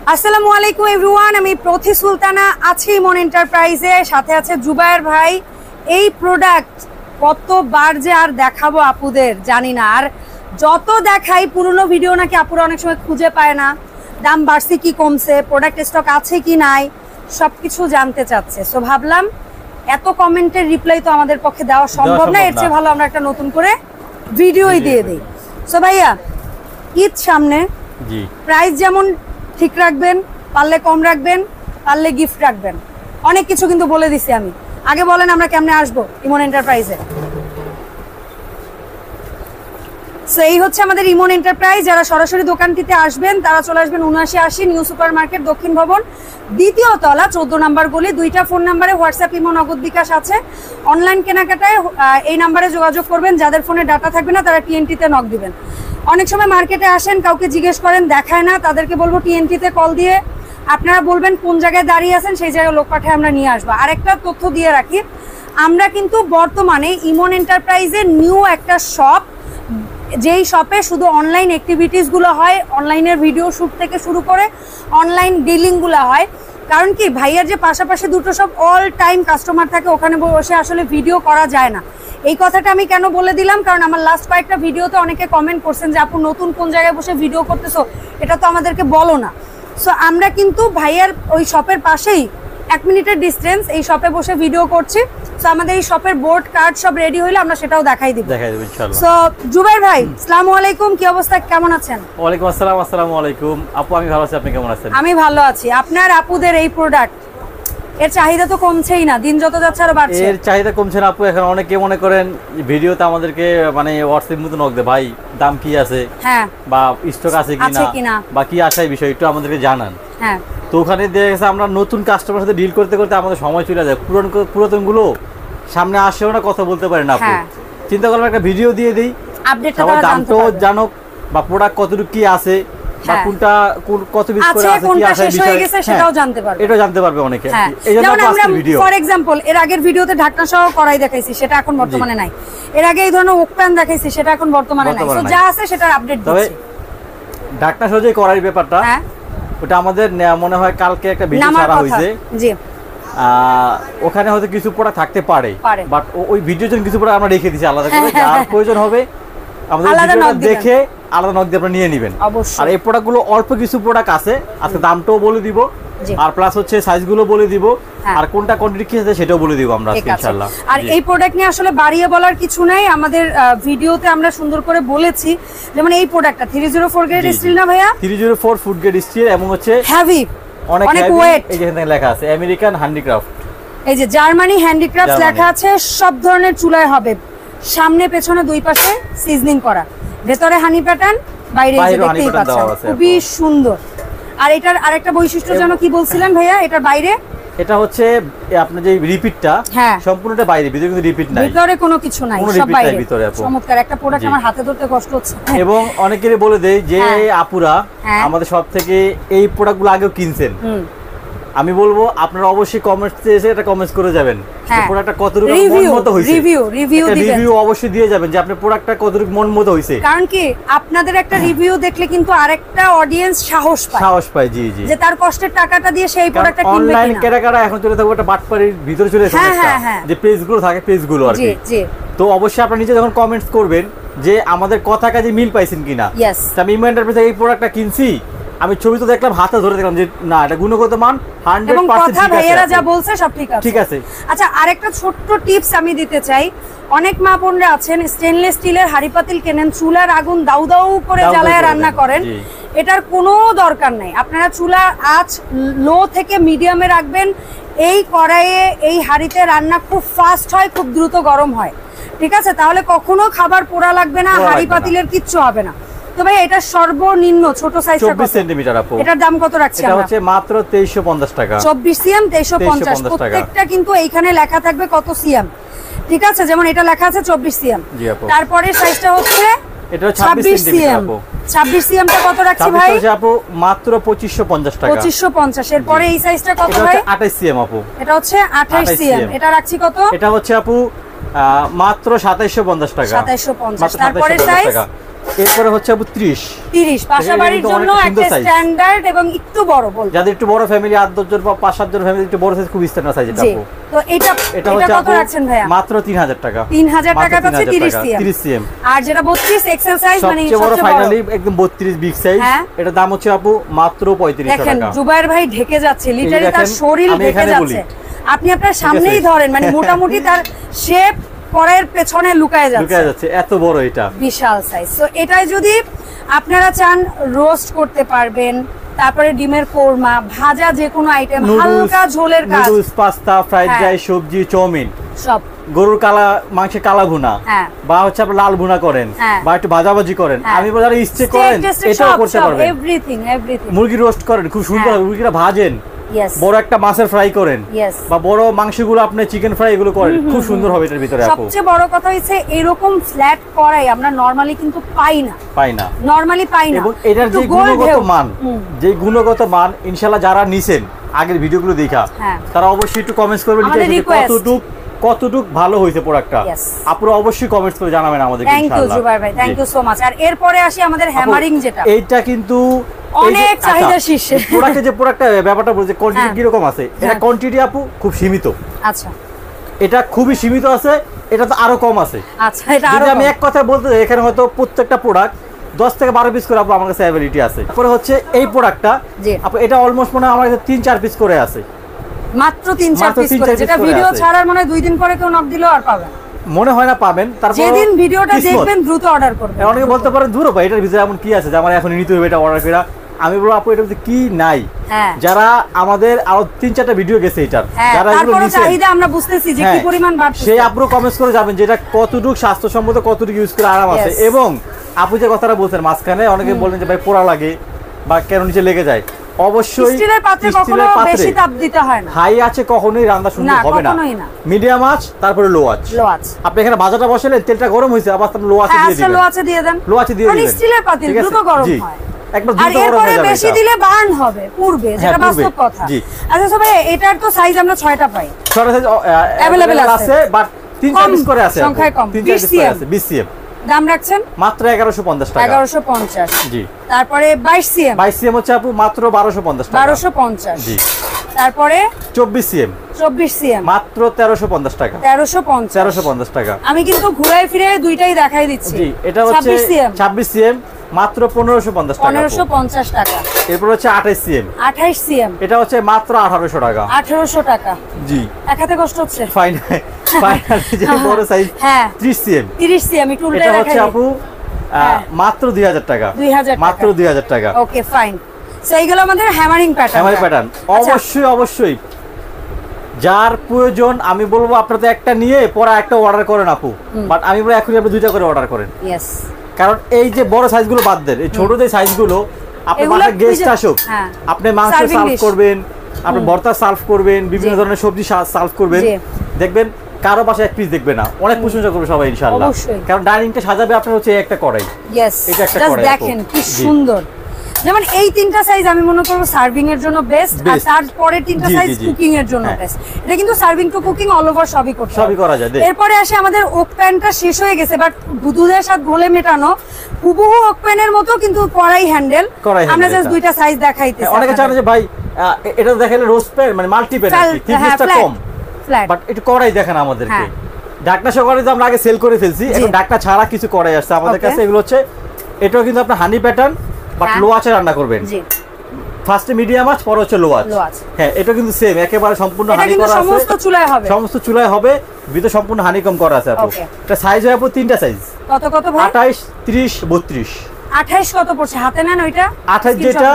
আসসালামু আলাইকুম এভরিওয়ান, আমি প্রথি সুলতানা আছি ইমন এন্টারপ্রাইজে, সাথে আছে জুবায়ের ভাই। এই প্রোডাক্ট কতবার যে আর দেখাবো আপুদের জানি না, আর যত দেখাই পুরনো ভিডিও নাকি আপুরা অনেক সময় খুঁজে পায় না, দাম বাড়ছে কি কমছে, প্রোডাক্ট স্টক আছে কি নাই, সবকিছু জানতে চাচ্ছে। সো ভাবলাম এত কমেন্টের রিপ্লাই তো আমাদের পক্ষে দেওয়া সম্ভব না, এর চেয়ে ভালো আমরা একটা নতুন করে ভিডিওই দিয়ে দিই। সো ভাইয়া, ঈদ সামনে, জি প্রাইস যেমন ঠিক রাখবেন, পারলে কম রাখবেন, পারলে গিফট রাখবেন, অনেক কিছু কিন্তু বলে দিছি আমি। আগে বলেন আমরা কেমনে আসবো ইমন এন্টারপ্রাইজে। সো এই হচ্ছে আমাদের ইমন এন্টারপ্রাইজ। যারা সরাসরি দোকানটিতে আসবেন তারা চলে আসবেন ৭৯৮০ নিউ সুপার মার্কেট, দক্ষিণ ভবন, দ্বিতীয় তলা, ১৪ নম্বর গলি। 2টা ফোন নাম্বারে হোয়াটসঅ্যাপ, ইমো, নগদ বিকাশ আছে। অনলাইন কেনাকাটায় এই নাম্বারে যোগাযোগ করবেন। যাদের ফোনে ডাটা থাকবে না তারা টিএনটিতে নক দিবেন। অনেক সময় মার্কেটে আসেন, কাউকে জিজ্ঞেস করেন, দেখায় না, তাদেরকে বলবো টিএনটিতে কল দিয়ে আপনারা বলবেন কোন জায়গায় দাঁড়িয়ে আছেন, সেই জায়গায় লোক পাঠিয়ে আমরা নিয়ে আসবো। আরেকটা তথ্য দিয়ে রাখি, আমরা কিন্তু বর্তমানে ইমন এন্টারপ্রাইজের নিউ একটা শপ, যেই শপে শুধু অনলাইন অ্যাক্টিভিটিসগুলো হয়, অনলাইনের ভিডিও শ্যুট থেকে শুরু করে অনলাইন ডিলিংগুলো হয়। কারণ কি, ভাইয়ার যে পাশাপাশি দুটো সব অল টাইম কাস্টমার থাকে, ওখানে বসে আসলে ভিডিও করা যায় না। এই কথাটা আমি কেন বলে দিলাম, কারণ আমার লাস্ট কয়েকটা ভিডিওতে অনেকে কমেন্ট করছেন যে আপু নতুন কোন জায়গায় বসে ভিডিও করতেছো, এটা তো আমাদেরকে বলো না। সো আমরা কিন্তু ভাইয়ার ওই শপের পাশেই 1 মিনিটের ডিস্টেন্স এই শপে বসে ভিডিও করছি। সো আমাদের এই শপের বোর্ড কার্ড সব রেডি হইলে আমরা সেটাও দেখাই দিব ইনশাআল্লাহ। সো জুবায়ের ভাই, আসসালামু আলাইকুম, কি অবস্থা, কেমন আছেন? ওয়ালাইকুম আসসালাম। আসসালামু আলাইকুম আপু, আমি ভালো আছি, আপনি কেমন আছেন? আমি ভালো আছি। আপনার আপুদের এই প্রোডাক্ট, এর চাহিদা তো কমছেই না, দিন যত যাচ্ছে আরো বাড়ছে। এর চাহিদা কমছে না আপু। এখন অনেকে মনে করেন ভিডিওতে আমাদেরকে মানে হোয়াটসঅ্যাপ মতো নক দেয়, ভাই দাম কি আছে, হ্যাঁ, বা স্টক আছে কিনা, বা কি আসে এই বিষয় একটু আমাদেরকে জানান। হ্যাঁ, তো ওখানে দেখা গেছে আমরা নতুন কাস্টমারের সাথে ডিল করতে করতে আমাদের সময় চলে যায়, পুরাতন গুলো সামনে আসেও না, কথা বলতে পারে না আপু। চিন্তা করলাম একটা ভিডিও দিয়ে দিই, আপডেটটা দামটাও জানুক, বা প্রোডাক্ট কতটুকু কি আছে, বা কোনটা কত পিস করে আছে, কি আছে বিষয় সেটাও জানতে পারবে, এটাও জানতে পারবে অনেকে। এইজন্য আমরা ভিডিও, ফর एग्जांपल এর আগের ভিডিওতে ঢাকনা সহ কড়াই দেখাইছি, সেটা এখন বর্তমানে নাই। এর আগে এই ধরনের ওকপ্যান দেখাইছি, সেটা এখন বর্তমানে নাই। তো যা আছে সেটার আপডেট দিচ্ছি। ঢাকনা সহ যে কড়াই ব্যাপারটা, ওটা আমাদের মনে হয় কালকে একটা ভিডিও ছাড়া হইছে। জি, ওখানে হয়তো কিছু প্রোডাক্ট থাকতে পারে, বাট ওই ভিডিওর জন্য কিছু প্রোডাক্ট আমরা রেখে দিয়েছি আলাদা করে, যার প্রয়োজন হবে আমাদের ভিডিওটা দেখে আলাদা নক দিয়ে আপনারা নিয়ে নেবেন। আর এই প্রোডাক্টগুলো অল্প কিছু প্রোডাক্ট আছে, আজকে দামটাও বলে দিব, আর প্লাস হচ্ছে সাইজগুলো বলে দিব, আর কোনটা কোয়ান্টিটি কি আছে সেটাও বলে দিব আমরা আজকে ইনশাআল্লাহ। আর এই প্রোডাক্ট নিয়ে আসলে বাড়িয়ে বলার কিছু নাই, আমাদের ভিডিওতে আমরা সুন্দর করে বলেছি। যেমন এই প্রোডাক্টটা 304 গ্রেড স্টিল না ভাইয়া? 304 ফুড গ্রেড স্টিল, এবং হচ্ছে হেভি, অনেক ওয়েট। এই যে এখানে লেখা আছে আমেরিকান হ্যান্ডিক্রাফট, এই যে জার্মানি হ্যান্ডিক্রাফট লেখা আছে। সব ধরনের চুলায় হবে, সামনে পেছনে দুই পাশে সিজনিং করা, ভেতরে হানি প্যাটার্ন, বাইরে দেখতেই পাচ্ছেন, খুবই সুন্দর। আর এটার আরেকটা বৈশিষ্ট্য যেন কি বলছিলেন ভাইয়া, এটার বাইরে এটা হচ্ছে আপনার যে রিপিটটা, সম্পূর্ণটা বাইরে, ভিতরে কিন্তু রিপিট নাই, ভিতরে কোনো কিছু নাই, সব বাইরে। চমৎকার একটা প্রোডাক্ট, আমার হাতে ধরতে কষ্ট হচ্ছে। এবং অনেকেরই বলে দেই যে আপুরা আমাদের সব থেকে এই প্রোডাক্টগুলো আগেও কিনছেন, আমি বলবো আপনারা অবশ্যই কমেন্টসে এসে এটা কমেন্টস করে যাবেন, প্রোডাক্টটা কতটুকু মন মতো হইছে, রিভিউ অবশ্যই দিয়ে যাবেন যে আপনার প্রোডাক্টটা কতটুকু মন মতো হইছে। কারণ কি, আপনাদের একটা রিভিউ দেখলে কিন্তু আরেকটা অডিয়েন্স সাহস পায়, জি জি, যে তার কষ্টের টাকাটা দিয়ে সেই প্রোডাক্টটা কিনবে। অনলাইন কেনাকাটা এখন চলে থাকবে একটা বাটপাড়ির ভিতরে চলে এসেছে, যে পেজগুলো থাকে, পেজগুলো আর কি। তো অবশ্যই আপনারা নিজে যখন কমেন্টস করবেন যে আমাদের কথা কাজে মিল পাইছেন কিনা, আমি ইমন এন্টারপ্রাইজ এই প্রোডাক্টটা কিনছি, আমি ছবি তো দেখলাম, হাতে ধরে দেখলাম যে না, এটা গুণগত মান 100% ঠিক আছে, ভাইয়েরা যা বলছে সব ঠিক আছে। আচ্ছা, আরেকটা ছোট্ট টিপস আমি দিতে চাই। অনেক মা বোনরা আছেন স্টেনলেস স্টিলের হাঁড়ি পাতিল কেনেন, চুলার আগুন দাউ দাউ করে জ্বালায় রান্না করেন, এটার কোনো দরকার নাই। আপনারা চুলা আঁচ লো থেকে মিডিয়ামে রাখবেন। এই কড়াইয়ে, এই হাঁড়িতে রান্না খুব ফাস্ট হয়, খুব দ্রুত গরম হয়, ঠিক আছে? তাহলে কখনো খাবার পোড়া লাগবে না, হাঁড়ি পাতিলের কিচ্ছু হবে না। তো ভাই, এটা সর্বনিম্ন ছোট সাইজটা 24 সেন্টিমিটার আপু, এটার দাম কত রাখছি আমরা? এটা হচ্ছে মাত্র 2350 টাকা। 24 সিএম 2350, প্রত্যেকটা কিন্তু এইখানে লেখা থাকবে কত সিএম, ঠিক আছে? যেমন এটা লেখা আছে 24 সিএম, তারপরে সাইজটা হচ্ছে এটা 26 সেন্টিমিটার আপু। 26 সিএম টা কত রাখছি ভাই? এটা আপু মাত্র 2550 টাকা। 2550। এর পরে এই সাইজটা কত ভাই? 28 সিএম আপু। এটা হচ্ছে 28 সিএম, এটা রাখছি কত? এটা হচ্ছে আপু মাত্র 2750 টাকা। 2750। তারপরে সাইজ এরপরে হচ্ছে আপু 30 বাসাবাড়ির জন্য একটা স্ট্যান্ডার্ড এবং একটু বড় বল, যাদের একটু বড় ফ্যামিলি 8-10 জন বা 5-7 জন ফ্যামিলি একটু বড় সাইজ, খুব স্ট্যান্ডার্ড সাইজ। এটা আপু তো এটা কত রাখছেন ভাইয়া? মাত্র 3000 টাকা। 3000 টাকা আছে 30 সিএম। আর যেটা 32 এক্সেল সাইজ মানে সবচেয়ে বড় ফাইনালি একদম 32 বিগ সাইজ, এটা দাম হচ্ছে আপু মাত্র 3500 টাকা। দেখেন জুবায়ের ভাই ঢেকে যাচ্ছে, লিটারালি তার শরীর ঢেকে যাচ্ছে। আপনি আপনার সামনেই ধরেন, মানে মোটামুটি তার শেপ পরের পেছনে লুকায় যাচ্ছে, এত বড় এটা বিশাল সাইজ। তো এটাই যদি আপনারা চান রোস্ট করতে পারবেন, তারপরে ডিমের কোরমা, ভাজা যে কোনো আইটেম, হালকা ঝোলের কাজ, নুডলস, পাস্তা, ফ্রাইড রাইস, সবজি, চাউমিন, সব, গরুর কালা মাংসের কালা ভুনা, বা হচ্ছে আপনি লাল ভুনা করেন, বা একটু ভাজাভাজি করেন, আমি বলি যারা স্টেক করেন এটাও করতে পারবেন। এভরিথিং মুরগি রোস্ট করেন খুব সুন্দর, মুরগিটা ভাজেন, বড় একটা মাছের ফ্রাই করেন, বা বড় মাংসগুলো আপনি চিকেন ফ্রাই এগুলো করেন, খুব সুন্দর হবে এটার ভিতরে। সবচেয়ে বড় কথা হচ্ছে এরকম ফ্ল্যাট কড়াই আমরা নরমালি কিন্তু পাই না। এবং এটার যে গুণগত মান ইনশাআল্লাহ যারা নিছেন আগের ভিডিওগুলো দেখা, তারা অবশ্যই একটু কমেন্টস করবেন কতটুক ভালো হয়েছে প্রোডাক্টটা। আপনারা অবশ্যই কমেন্টস করে জানাবেন আমাদের। থ্যাংক ইউ জুবায়ের ভাই, থ্যাংক ইউ সো মাচ। আর এরপরে আসি আমাদের হ্যামারিং, যেটা এইটা কিন্তু অনেক চাহিদা শীর্ষে। প্রোডাক্টের ব্যাপারটা বলছে কোয়ান্টিটি কি রকম আছে, এটা কোয়ান্টিটি আপু খুব সীমিত। আচ্ছা, এটা খুবই সীমিত আছে, এটা তো আরো কম আছে। আচ্ছা, এটা আরো আমি এক কথা বলতে চাই, এখানে হয়তো প্রত্যেকটা প্রোডাক্ট 10 থেকে 12 পিস করে আপু আমার কাছে অ্যাভেলিটি আছে। তারপরে হচ্ছে এই প্রোডাক্টটা আপু এটা অলমোস্ট মনে হয় আমার কাছে 3-4 পিস করে আছে, মাত্র 3-4 পিস করে, যেটা ভিডিও ছাড়ার মনে হয় 2 দিন পরে কেউ নক দিলেও আর পাবেন মনে হয় না, পাবেন। তারপর যেদিন ভিডিওটা দেখবেন দ্রুত অর্ডার করবেন। অনেকে বলতে পারেন দূর ভাই এটার ভিতরে এমন কি আছে যে আমার এখন নিতে হবে এটা অর্ডার করা। আমি বলবো আপু এটার ভিতরে কি নাই, যারা আমাদের আরো 3-4টা ভিডিও গেছে এটার, যারা এগুলো নিছেন চাহিদা আমরা বুঝতেছি যে কি পরিমাণ বাড়ছে, সেই আপু কমেন্টস করে যাবেন যেটা কতটুকু স্বাস্থ্যসম্মত, কতটুকু ইউজ করে আরাম আছে। এবং আপু যে কথাটা বলছেন মাঝখানে অনেকে বলেন যে ভাই পোড়া লাগে বা কেন নিচে লেগে যায়, অবশ্যই স্টিলের পাত্রে কখনো বেশি তাপ দিতে হয় না। হাই আছে কখনোই রান্না সুন্দর হবে না, মিডিয়াম আঁচ, তারপরে লো আঁচ। আপনি এখানে ভাজাটা বসালেন, তেলটা গরম হয়েছে, আবার আপনি লো আঁচে দিয়ে দিবেন। লো আঁচে দিয়ে দেন, লো আঁচে দিয়ে দিবেন। স্টিলের পাতিল দ্রুত গরম হয়, একবার দ্রুত গরম হয়ে যাবে। বেশি দিলে বার্ন হবে পূর্বে, যেটা বাস্তব কথা। আচ্ছা সবাই, এটার তো সাইজ আমরা 6টা পাই, 6টা সাইজ अवेलेबल আছে, বাট 3-4 পিস করে আছে, সংখ্যায় কম, 3-4 পিস করে আছে। 20 সিএম দাম রাখছেন মাত্র 1150 টাকা। 1150, জি। তারপরে 22 সিএম, 22 সিএম হচ্ছে আপু মাত্র 1250 টাকা। 1250, জি। তারপরে 24 সিএম, 24 সিএম মাত্র 1350 টাকা। 1350 টাকা। আমি কিন্তু ঘুরাই ফিরে দুইটাই দেখাই দিচ্ছি। জি, এটা হচ্ছে 26 সিএম মাত্র 1550 টাকা। 1550 টাকা। এরপর হচ্ছে 28 সিএম, 28 সিএম এটা হচ্ছে মাত্র 1800 টাকা। 1800 টাকা। জি। এক হাতে কষ্ট হচ্ছে। ফাইনালি যে বড় সাইজ 30 সিএম, 30 সিএম একটু উল্টে দেখাই। এটা হচ্ছে আপু মাত্র 2000 টাকা। 2000 মাত্র 2000 টাকা। Okay fine. সো এইগুলো আমাদের হ্যামারিং প্যাটার্ন। অবশ্যই যার প্রয়োজন আমি বলবো আপনারা তো একটা নিয়ে পরে একটা অর্ডার করেন আপু, বাট আমি বলবো এখনই আপনি 2টা করে অর্ডার করেন। ইয়েস, কারণ এই যে বড় সাইজগুলো বাদ দেন, এই ছোট যে সাইজগুলো আপনি বাসায় গেস্ট আসুক, আপনি মাংস সার্ভ করবেন, আপনি ভর্তা সার্ভ করবেন, বিভিন্ন ধরনের সবজি সার্ভ করবেন, দেখবেন কারো বাসায় এক পিস দেখবে না, অনেক প্রশংসা করবে সবাই ইনশাআল্লাহ। কারণ ডাইনিংটা সাজাবে আপনার হচ্ছে একটা কড়াই। ইয়েস, এটা একটা কড়াই, দেখেন কি সুন্দর। যেমন এই 3টা সাইজ আমি মনে করব সার্ভিং এর জন্য বেস্ট, আর তারপরে 3টা সাইজ কুকিং এর জন্য বেস্ট। এটা কিন্তু serving to cooking all over সবই করা যায়। এরপরে আসে আমাদের ওক প্যানটা শেষ হয়ে গেছে, বাট দুধের সাথে ঘোলে মেটানো হুবহু ওক প্যানের মতো, কিন্তু কড়াই হ্যান্ডেল। আমরা জাস্ট দুইটা সাইজ দেখাইতেছি। অনেকে চায় যে ভাই এটা দেখাইলে রোস্ট প্যান মানে মাল্টি প্যান আছে, থিকনেসটা কম, বাট একটু কড়াই দেখেন আমাদেরকে। ঢাকনা সহকারে যে আমরা আগে সেল করে ফেলছি, এখন ঢাকনা ছাড়া কিছু কড়াই আসছে আমাদের কাছে। এগুলো হচ্ছে, এটাও কিন্তু আপনার হানি প্যাটার্ন, বাট লো আঁচে রান্না করবেন। ফার্স্টে মিডিয়াম আঁচ, পরে হচ্ছে লো আঁচ। হ্যাঁ, এটা কিন্তু সেম, একেবারে সম্পূর্ণ হানি করা আছে, সমস্ত চুলায় হবে, ভিতরে সম্পূর্ণ হানিকম করা আছে আপু। এটা সাইজ হয় আপু 3টা সাইজ। কত ভাই? 28, 30, 32। 28 কত পড়ছে হাতে নেন ওইটা? 28 যেটা,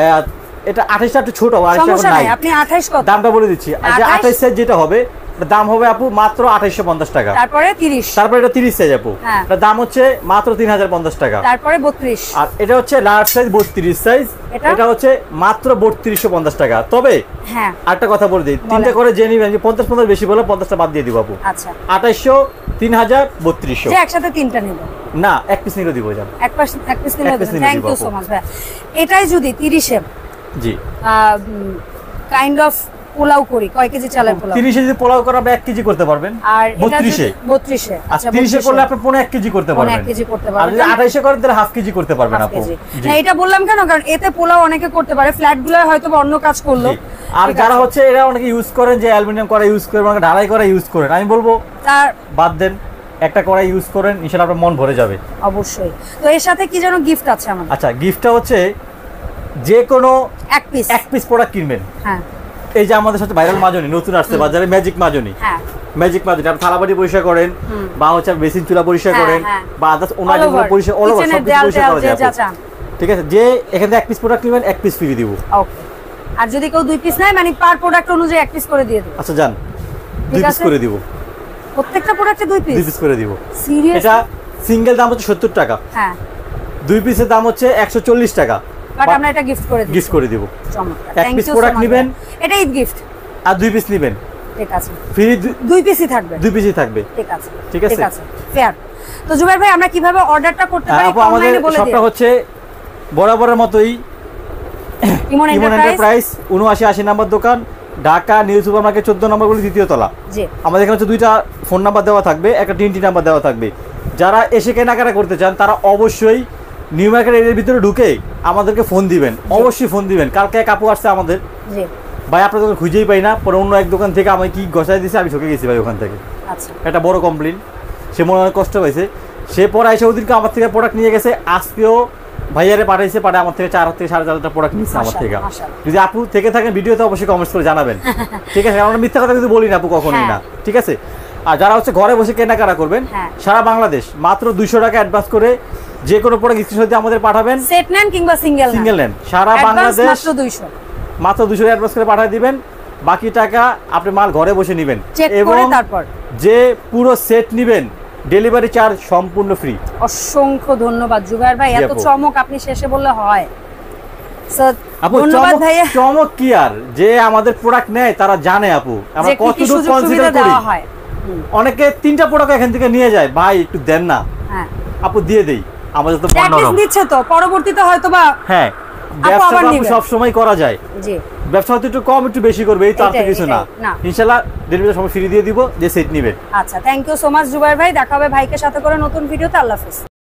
এটা 28টা একটু ছোট, আর এটা নাই। আপনি 28 কত? দামটা বলে দিচ্ছি। আর যে 28 সাইজ যেটা হবে, দাম হবে আপু মাত্র 2850 টাকা। তারপরে 30, তারপরে এটা 30 সাইজ আপু, এটার দাম হচ্ছে মাত্র 3050 টাকা। তারপরে 32, আর এটা হচ্ছে লার্জ সাইজ 32 সাইজ, এটা হচ্ছে মাত্র 3250 টাকা। তবে হ্যাঁ আরেকটা কথা বলে দিই, 3টা করে যে নিবেন, 50 বেশি বলে 50টা বাদ দিয়ে দিব আপু। আচ্ছা, 2800, 3000, 3200। যে একসাথে 3টা নিব না, এক পিস নিলে দিব জান, এক পিস নিলে দিব। থ্যাংক ইউ সো মাচ ভাই। এটাই যদি 30 এ জি কাইন্ড অফ পোলাও করি কয় কেজি চালের পোলাও? 30 এ যদি পোলাও করা আপনি 1 কেজি করতে পারবেন। আর 32 এ আচ্ছা 30 এ করলে আপনি 1 কেজি করতে পারবেন। 1 কেজি করতে পারবেন। আর যদি 28 এ করেন তাহলে হাফ কেজি করতে পারবেন আপু। না এটা বললাম কেন, কারণ এতে পোলাও অনেকে করতে পারে, ফ্ল্যাট গুলো হয়তো অন্য কাজ করলো। আর যারা হচ্ছে এরা অনেকে ইউজ করেন যে অ্যালুমিনিয়াম কড়াই ইউজ করেন, অনেকে ঢালাই কড়াই ইউজ করেন, আমি বলবো তার বাদ দেন, একটা কড়াই ইউজ করেন, ইনশাআল্লাহ আপনার মন ভরে যাবে। অবশ্যই। তো এর সাথে কি যেন গিফট আছে আমাদের? আচ্ছা গিফটটা হচ্ছে যে কোনো এক পিস প্রোডাক্ট কিনবেন। হ্যাঁ এই যে আমাদের সাথে ভাইরাল মাজনি নতুন আসছে বাজারে, ম্যাজিক মাজনি। হ্যাঁ ম্যাজিক মাজনি আপনি থালাবাটি পরিষ্কার করেন বা হচ্ছে বেসিন চুলা পরিষ্কার করেন বা আদার্স ওনার যেগুলো পরিষ্কার অল ওভার সব কিছু পরিষ্কার করা যায়। ঠিক আছে, যে এখানে এক পিস প্রোডাক্ট নেবেন 1 পিস ফ্রি দিব। ওকে। আর যদি কেউ 2 পিস নেয় মানে পার প্রোডাক্ট অনুযায়ী 1 পিস করে দিয়ে দেব। আচ্ছা জান 2 পিস করে দিব, প্রত্যেকটা প্রোডাক্টে 2 পিস করে দিব। সিরিয়াস? এটা সিঙ্গেল দাম হচ্ছে 70 টাকা। হ্যাঁ 2 পিসের দাম হচ্ছে 140 টাকা। বাট আমরা এটা গিফট করে দিব। চমৎকার, 1 পিস প্রোডাক্ট নেবেন, এটা ঈদ গিফট। আর 2 পিস নেবেন, ঠিক আছে, ফ্রি 2 পিসই থাকবে। 2 পিসই থাকবে। ঠিক আছে ঠিক আছে ফেয়ার। তো জুবাইর ভাই আমরা কিভাবে অর্ডারটা করতে পারি? আপু আমাদের শপটা হচ্ছে বরাবরের মতোই ইমন এন্টারপ্রাইজ 7980 নাম্বার দোকান, ঢাকা নিউ সুপার মার্কেট 14 নম্বর গলি 2য় তলা। জি আমাদের এখানে হচ্ছে 2টা ফোন নাম্বার দেওয়া থাকবে, একটা টিএনটি নাম্বার দেওয়া থাকবে। যারা এসে কেনাকাটা করতে চান তারা অবশ্যই নিউ মার্কেট এরিয়ার ভিতরে ঢুকে আমাদেরকে ফোন দিবেন, অবশ্যই ফোন দিবেন। কালকে এক আপু আসছে আমাদের, জি ভাই আপনার দোকান খুঁজেই পাই না, পরে অন্য এক দোকান থেকে আমাকে কি গসাই দিয়েছে, আমি ঠকে গেছি ভাই ওখান থেকে। আচ্ছা এটা বড় কমপ্লেন, সে মনে অনেক কষ্ট পাইছে। সে পরে এসে ওদিনকে আমার থেকে প্রোডাক্ট নিয়ে গেছে, আজকেও ভাইয়ারে পাঠাইছে, পাঠায় আমার থেকে 4 থেকে 4.5 প্রোডাক্ট নিচ্ছে আমার থেকে। যদি আপু থেকে থাকেন ভিডিওতে অবশ্যই কমেন্টস করে জানাবেন, ঠিক আছে? আমরা মিথ্যা কথা কিন্তু বলি না আপু, কখনোই না, ঠিক আছে? আর যারা হচ্ছে ঘরে বসে কেনাকাটা করবেন সারা বাংলাদেশ মাত্র 200 টাকা অ্যাডভান্স করে যে কোনো প্রোডাক্ট স্ক্রিনশট দিয়ে আমাদের পাঠাবেন, সেট নেন কিংবা সিঙ্গেল নেন, সারা বাংলাদেশ মাত্র 200 অ্যাডভান্স করে পাঠিয়ে দিবেন। বাকি টাকা আপনি মাল ঘরে বসে নেবেন, এবং তারপর যে পুরো সেট নেবেন ডেলিভারি চার্জ সম্পূর্ণ ফ্রি। অসংখ্য ধন্যবাদ জুবাইর ভাই, এত চমক আপনি শেষে বললে হয়। আপু চমক কি আর, যে আমাদের প্রোডাক্ট নেয় তারা জানে আপু আমরা কতটুকু কনসিডার করি। অনেকে 3টা প্রোডাক্ট এখান থেকে নিয়ে যায়, ভাই একটু দেন না, আপু দিয়ে দেই, আমাদের তো দিচ্ছে, তো পরবর্তীতে হয়তো বা হ্যাঁ ব্যবসা সব সময় করা যায়। জি ব্যবসা হয়তো একটু কম একটু বেশি করবে, এই তো আর কিছু না। ইনশাআল্লাহ ডেলিভারি সময় ফ্রি দিয়ে দিব, যে সেট নেবেন। আচ্ছা thank you so much Jubair ভাই, দেখা হবে ভাইকে সাথে করে নতুন ভিডিওতে। আল্লাহ হাফেজ।